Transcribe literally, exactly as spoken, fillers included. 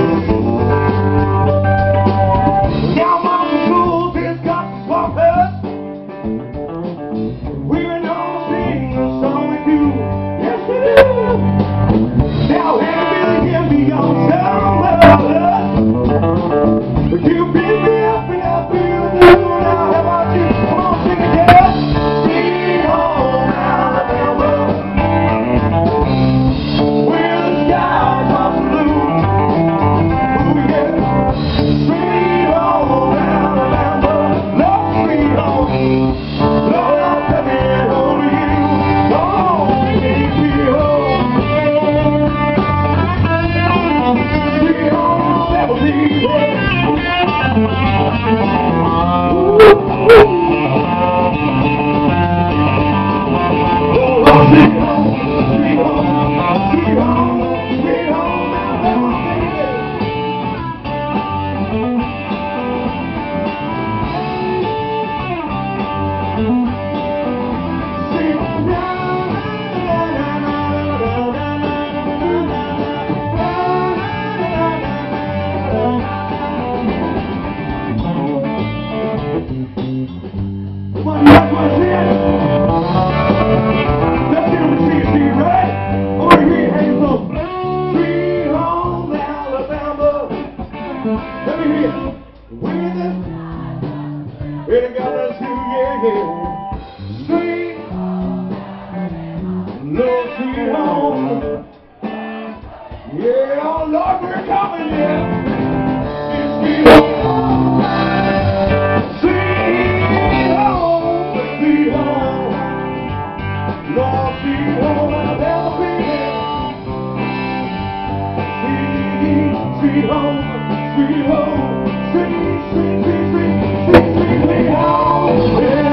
Now my school just got swamped. We're gonna sing a song with you. Yes, we do. Now, Hannah Billy can be on summer. But you pick me up and I feel good. Now, how about you? Come on, sing it, yeah. Sweet home Alabama, where the skies are blue. Ooh, yeah. Sweet home Alabama, love sweet home. Lord, let me hold you. Oh, take me home. Sweet home, never leave home. Sweet home, sweet home, sweet home, sweet home, Alabama, baby. Sweet home, Come on, you guys want to see it? Let's see if we see it, see it, right? Over here, hands up. Sweet home Alabama. Let me hear it. With it. It got us to, yeah, yeah. Sweet, Lord, sweet home. Yeah, oh Lord, we're coming, yeah. It's sweet home. Sweet home, sweet home. Lord, sweet home, Alabama, baby. Sweet, sweet home, sweet home, sweet, sweet, sweet, sweet, sweet, sweet, sweet home, yeah.